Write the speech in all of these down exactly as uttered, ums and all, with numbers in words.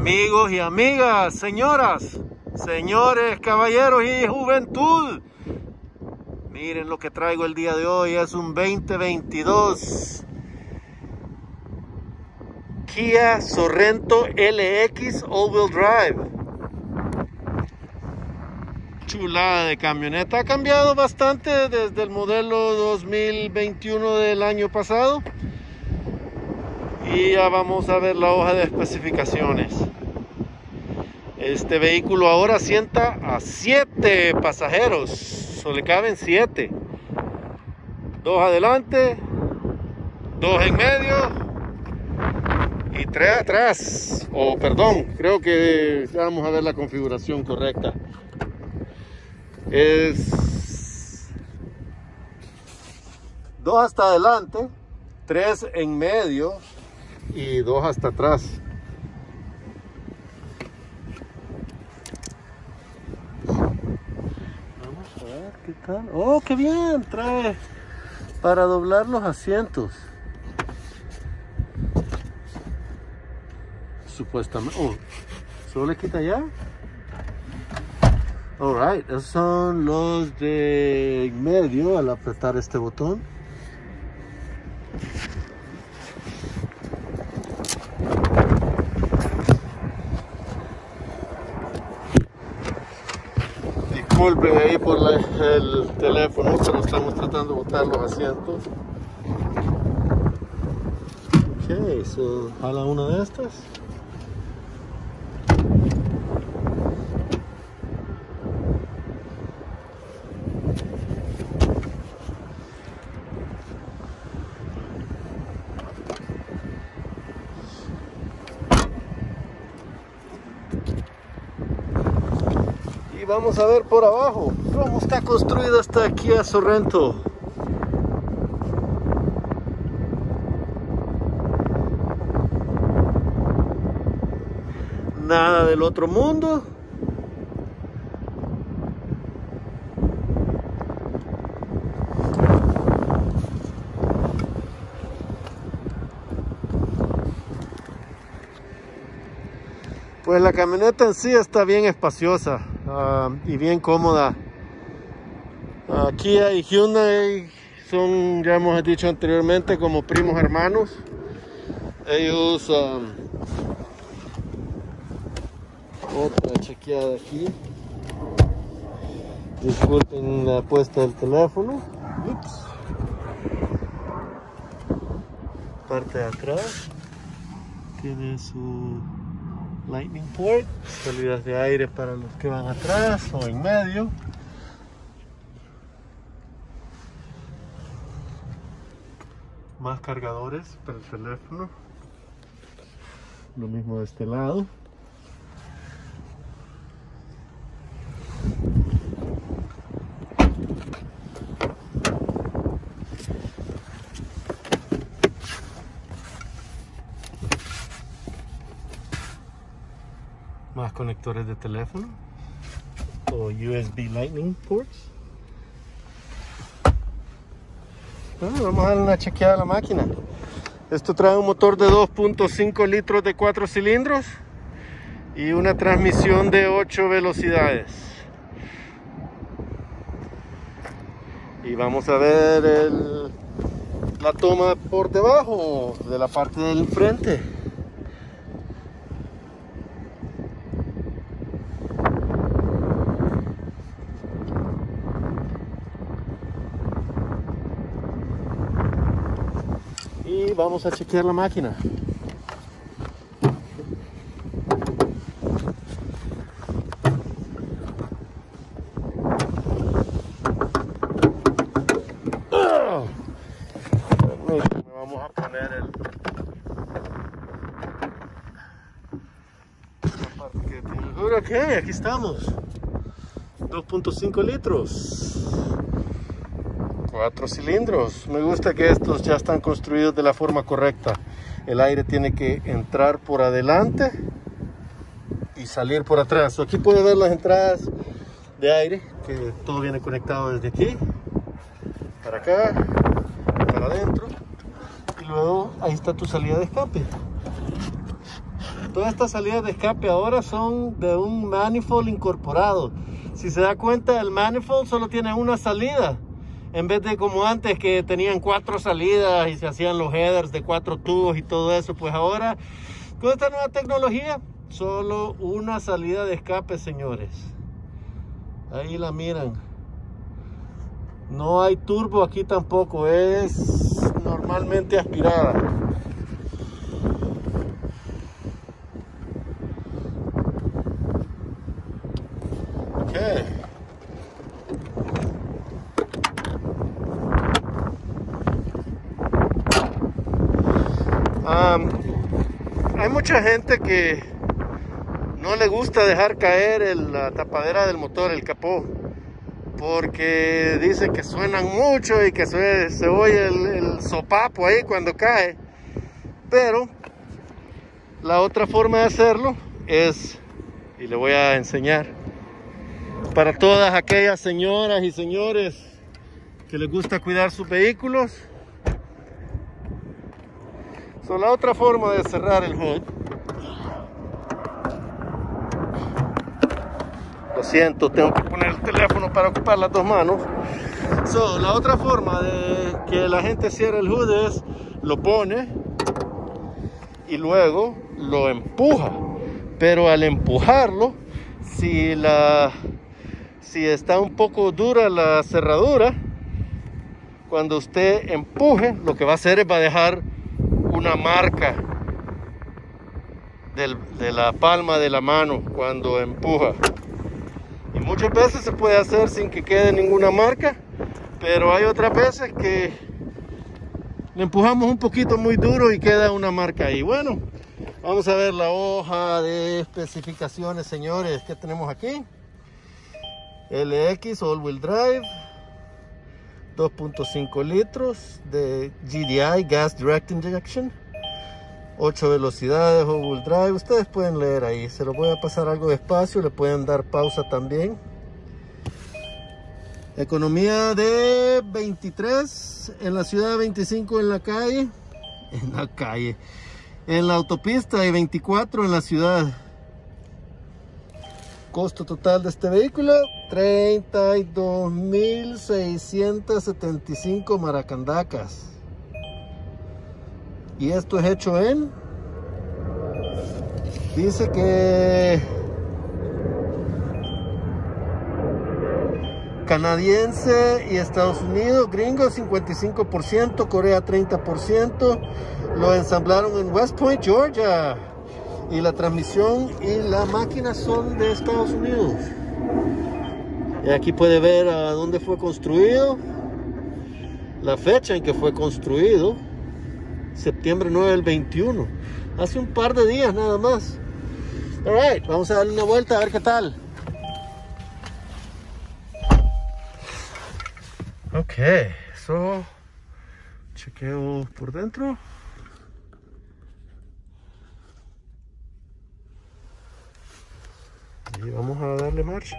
Amigos y amigas, señoras, señores, caballeros y juventud, miren lo que traigo el día de hoy. Es un veinte veintidós Kia Sorento L X All-Wheel Drive. Chulada de camioneta. Ha cambiado bastante desde el modelo dos mil veintiuno del año pasado. Y ya vamos a ver la hoja de especificaciones. Este vehículo ahora sienta a siete pasajeros. Solo le caben siete. Dos adelante, dos en medio y tres atrás. O oh, perdón, creo que vamos a ver la configuración correcta. Es dos hasta adelante, tres en medio y dos hasta atrás. Vamos a ver qué tal. Oh, qué bien, trae para doblar los asientos. Supuestamente. Oh, solo le quita ya. Alright, esos son los de en medio al apretar este botón. Disculpen ahí por la, el teléfono, pero estamos tratando de botar los asientos. Ok, so jala una de estas. Y vamos a ver por abajo cómo está construida esta Kia Sorento. Nada del otro mundo. Pues la camioneta en sí está bien espaciosa uh, y bien cómoda. Uh, Kia y Hyundai son, ya hemos dicho anteriormente, como primos hermanos. Ellos, um, otra chequeada aquí. Disculpen la puesta del teléfono. Ups. Parte de atrás tiene su Lightning port, salidas de aire para los que van atrás o en medio. Más cargadores para el teléfono. Lo mismo de este lado. Más conectores de teléfono o U S B Lightning ports. Bueno, vamos a darle una chequeada a la máquina. Esto trae un motor de dos punto cinco litros de cuatro cilindros y una transmisión de ocho velocidades. Y vamos a ver el, la toma por debajo de la parte del frente. Y vamos a chequear la máquina. Oh. Vamos a poner el... la parte que tiene... Ok, aquí estamos. dos punto cinco litros. Cuatro cilindros. Me gusta que estos ya están construidos de la forma correcta. El aire tiene que entrar por adelante y salir por atrás. Aquí puede ver las entradas de aire, que todo viene conectado desde aquí para acá, para adentro, y luego ahí está tu salida de escape. Todas estas salidas de escape ahora son de un manifold incorporado. Si se da cuenta, el manifold solo tiene una salida, en vez de como antes que tenían cuatro salidas y se hacían los headers de cuatro tubos y todo eso. Pues ahora, con esta nueva tecnología, solo una salida de escape, señores. Ahí la miran. No hay turbo aquí tampoco, es normalmente aspirada. Okay. Um, hay mucha gente que no le gusta dejar caer el, la tapadera del motor, el capó, porque dicen que suenan mucho y que se, se oye el, el sopapo ahí cuando cae. Pero la otra forma de hacerlo es, y le voy a enseñar, para todas aquellas señoras y señores que les gusta cuidar sus vehículos. So, la otra forma de cerrar el hood, lo siento, tengo que poner el teléfono para ocupar las dos manos. So, la otra forma de que la gente cierre el hood es, lo pone y luego lo empuja. Pero al empujarlo, si la si está un poco dura la cerradura, cuando usted empuje, lo que va a hacer es va a dejar una marca del, de la palma de la mano cuando empuja. Y muchas veces se puede hacer sin que quede ninguna marca, pero hay otras veces que le empujamos un poquito muy duro y queda una marca ahí. Bueno, vamos a ver la hoja de especificaciones, señores. ¿Qué tenemos aquí? L X All Wheel Drive, dos punto cinco litros de G D I, Gas Direct Injection, ocho velocidades, All Wheel Drive. Ustedes pueden leer ahí, se lo voy a pasar algo despacio, le pueden dar pausa también. Economía de veintitrés en la ciudad, veinticinco en la calle, en la calle, en la autopista, y veinticuatro en la ciudad. Costo total de este vehículo, treinta y dos mil seiscientos setenta y cinco maracandacas. Y esto es hecho en, dice que canadiense y Estados Unidos, gringo cincuenta y cinco por ciento, Corea treinta por ciento. Lo ensamblaron en West Point, Georgia. Y la transmisión y la máquina son de Estados Unidos. Y aquí puede ver a dónde fue construido, la fecha en que fue construido, septiembre nueve del veintiuno, hace un par de días nada más. Alright, vamos a darle una vuelta a ver qué tal. Ok, so chequeo por dentro. Y vamos a darle marcha.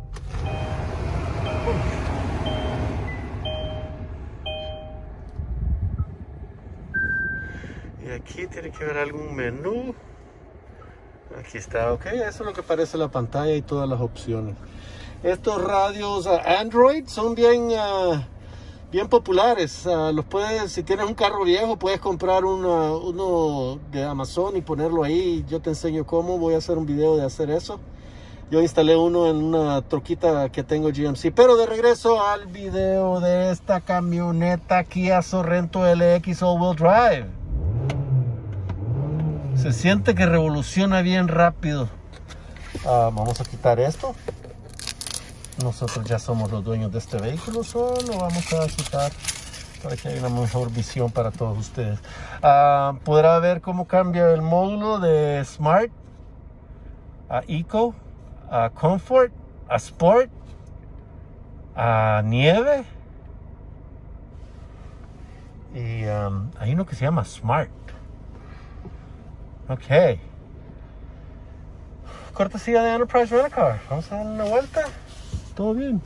Y aquí tiene que haber algún menú. Aquí está, ok. Eso es lo que parece la pantalla y todas las opciones. Estos radios uh, Android son bien, uh, bien populares. Uh, los puedes, si tienes un carro viejo, puedes comprar una, uno de Amazon y ponerlo ahí. Yo te enseño cómo. Voy a hacer un video de hacer eso. Yo instalé uno en una troquita que tengo G M C. Pero de regreso al video de esta camioneta Kia Sorento L X All Wheel Drive. Se siente que revoluciona bien rápido. Uh, vamos a quitar esto. Nosotros ya somos los dueños de este vehículo. Solo vamos a quitar para que haya una mejor visión para todos ustedes. Uh, podrá ver cómo cambia el módulo de Smart a Eco, a Comfort, a Sport, a Nieve, y um, hay uno que se llama Smart. Ok, cortesía de Enterprise Rent a Car. Vamos a dar una vuelta. Todo bien.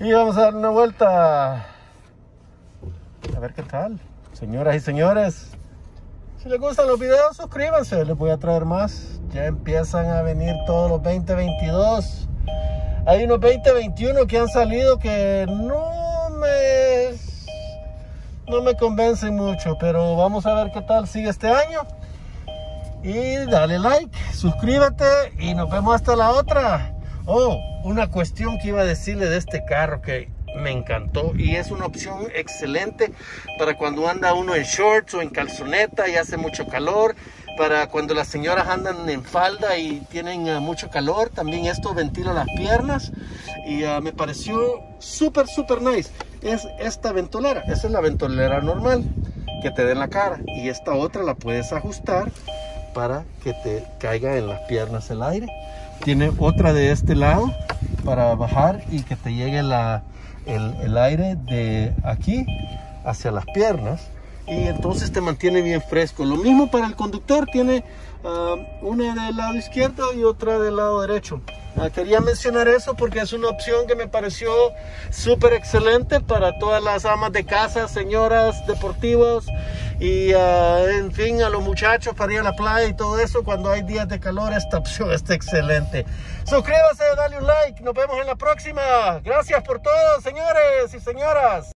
Y vamos a dar una vuelta. A ver qué tal. Señoras y señores, si les gustan los videos, suscríbanse. Les voy a traer más. Ya empiezan a venir todos los veinte veintidós. Hay unos veinte veintiuno que han salido que no me, no me convencen mucho. Pero vamos a ver qué tal sigue este año. Y dale like, suscríbete y nos vemos hasta la otra. Oh, una cuestión que iba a decirle de este carro que me encantó y es una opción excelente para cuando anda uno en shorts o en calzoneta y hace mucho calor, para cuando las señoras andan en falda y tienen uh, mucho calor. También esto ventila las piernas y uh, me pareció súper súper nice. Es esta ventolera, esa es la ventolera normal que te da en la cara y esta otra la puedes ajustar para que te caiga en las piernas el aire. Tiene otra de este lado para bajar y que te llegue la El, el aire de aquí hacia las piernas y entonces te mantiene bien fresco. Lo mismo para el conductor, tiene uh, una del lado izquierdo y otra del lado derecho. Uh, quería mencionar eso porque es una opción que me pareció súper excelente para todas las amas de casa, señoras deportivas y uh, en fin, a los muchachos para ir a la playa y todo eso. Cuando hay días de calor, esta opción está excelente. Suscríbase, dale un like, nos vemos en la próxima. Gracias por todo, señores y señoras.